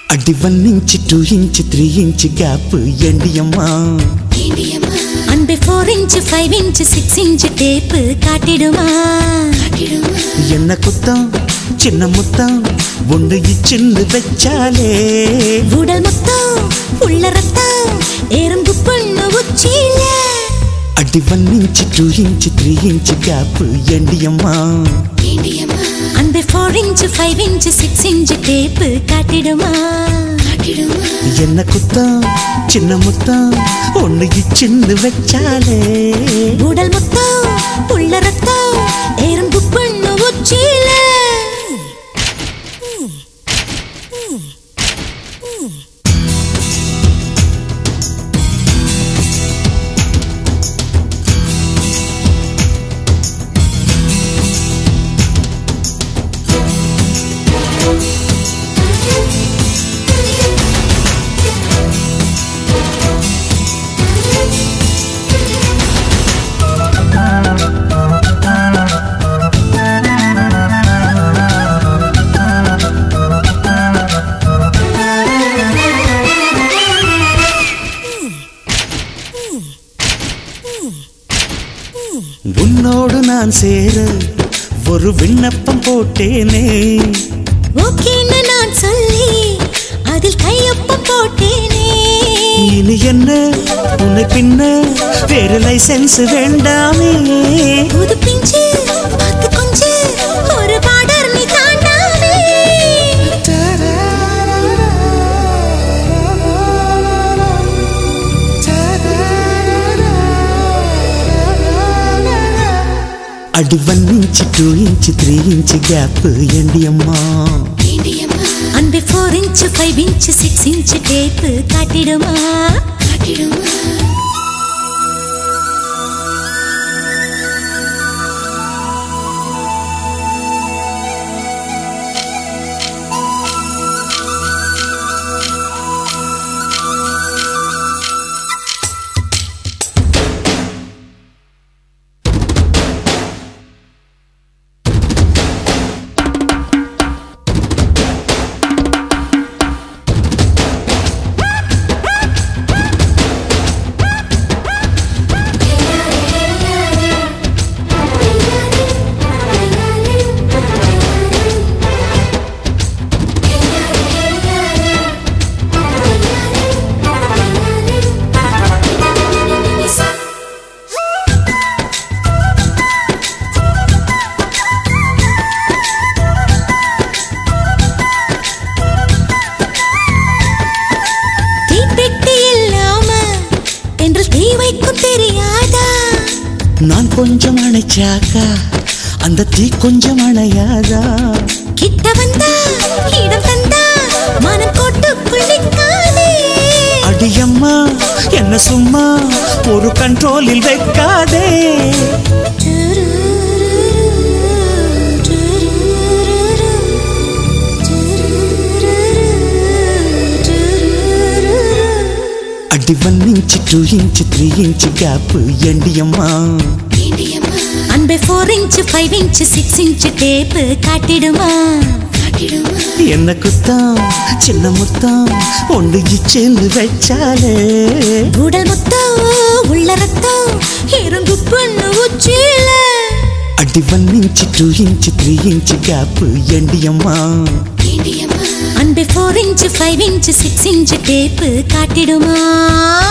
அடி 1 inch 2 inch 3 inch gap எண்டியம்மா அன்பே 4 inch 5 inch 6 inch tape காட்டிடுமா என்ன குத்தம் சின்ன முத்தம் ஒன்று இச்சின்னு வச்சாலே உடல் முத்தம் உள்ள ரத்தம் எறும்பு பொண்ணு உச்சியில அடி 1 inch 2 inch 3 inch gap எண்டியம்மா அன்பே 4 inch 5 inch 6 inch டேப் காட்டிடுமா என்ன குத்தம் சின்ன முத்தம் ஒன்று இச்சின்னு வச்சாலே உடல் முத்தம் உள்ள ரத்தம் எறும்பு பொண்ணு உச்சியில உன்னோடு நான் சேர ஒரு விண்ணப்பம் போட்டேனே ஓகேன்னு நான் சொல்லி அதில் கையொப்பம் போட்டேனே இனி என்ன உன்னை பின்ன வேறு லைசென்ஸ் வேண்டாமே புது பிஞ்சு பார்த்து கொஞ்சு ஒரு பார்டர் நீ தாண்டாமே அடி 1 inch 2 inch 3 inch gap எண்டியம்மா அன்பே 4 inch 5 inch 6 inch டேப் காட்டிடுமா நான் கொஞ்சம் அணைச்சாக்கா அந்த தீ கொஞ்சம் அணையாதா கிட்ட வந்தா இடம் தந்தா மனம் போட்டுக்குள் நிற்காதே அடியம்மா என்ன சும்மா ஒரு கண்ட்ரோலில் வைக்காதே அடி 1 inch 2 inch 3 inch gap எண்டியம்மா அன்பே 4 inch 5 inch 6 inch டேப் காட்டிடுமா என்ன குத்தம் சின்ன முத்தம் ஒன்று இச்சின்னு வச்சாலே உடல் முத்தம் உள்ள ரத்தம் எறும்பு பொண்ணு உச்சியில அடி 1 inch 2 inch 3 inch gap எண்டியம்மா அன்பே 4 inch 5 inch 6 inch டேப் காட்டிடுமா